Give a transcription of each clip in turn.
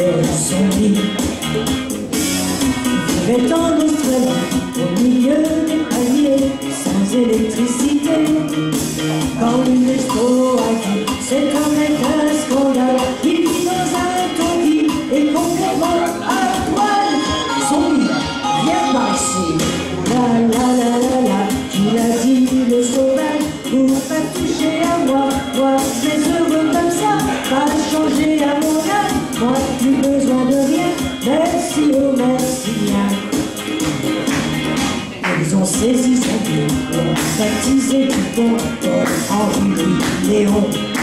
s'appelle Zombie. Vivait en Australie, au milieu des palmiers, sans électricité. Quand une expo a dit, c'est quand même un scandale, il vit dans un taudis et complètement à poil. Zombie, viens par ici. La la la la la, il a dit le sauvage, pour pas toucher à moi, moi très heureux comme ça, pas changer à mon âge, moi plus besoin de rien, merci oh merci bien. Ils ont saisi Zombie, ont baptisé Dupont, Henri Léon.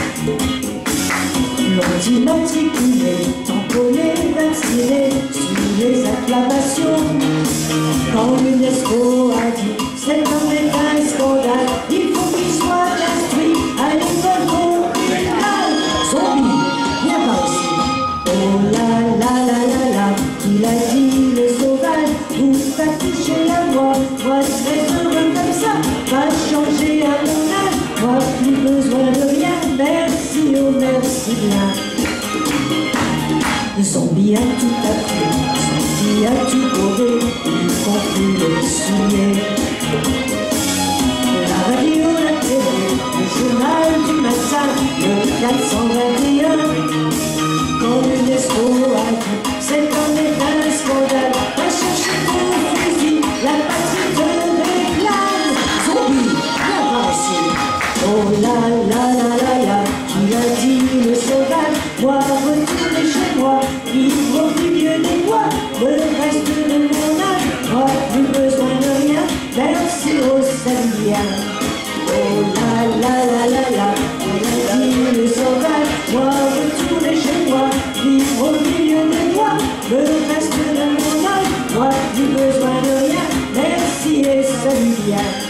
L'ont immatriculé, tamponné, vacciné, sous les acclamations. Quand l'UNESCO a dit, c'est quand même un scandale, il faut qu'il soit instruit à l'école communale. Zombie, viens par ici. Oh la la la la la, il a dit le sauvage, vous pas toucher à moi, moi très heureux comme ça, pas changer à mon âge, moi plus besoin de rien, merci oh merci bien. Zombie a tout appris, Zombie a tout prouvé, y compris les souliers. La radio, la télé, le journal du matin, le 421. Quand l'UNESCO a dit, c'est quand même un scandale, va chercher ton fusil, la patrie te réclame. Zombie, viens par ici. Oh la la la la la, il a dit le sauvage, moi retourner chez moi, vivre au milieu des bois, le reste de mon âge, moi plus besoin de rien, merci oh salut bien. Oh la la la la la, il a dit le sauvage, moi retourner chez moi, vivre au milieu des bois, le reste de mon âge, moi plus besoin de rien, merci et salut bien.